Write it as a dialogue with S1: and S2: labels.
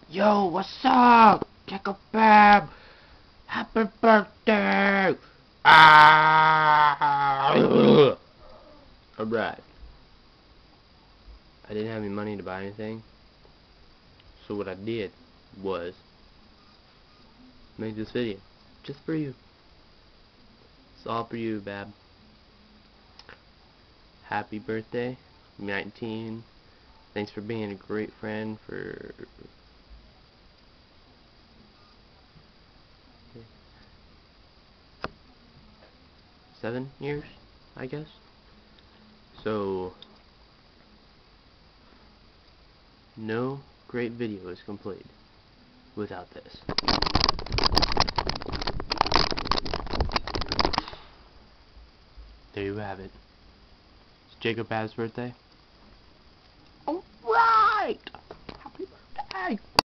S1: Yo, what's up? Jacob Babb. Happy birthday! Ah! Alright. I didn't have any money to buy anything, so what I did was make this video just for you. It's all for you, Babb. Happy birthday, 19. Thanks for being a great friend for 7 years, I guess. So, no great video is complete without this. There you have it. It's Jacob Babb's birthday. Alright! Happy birthday!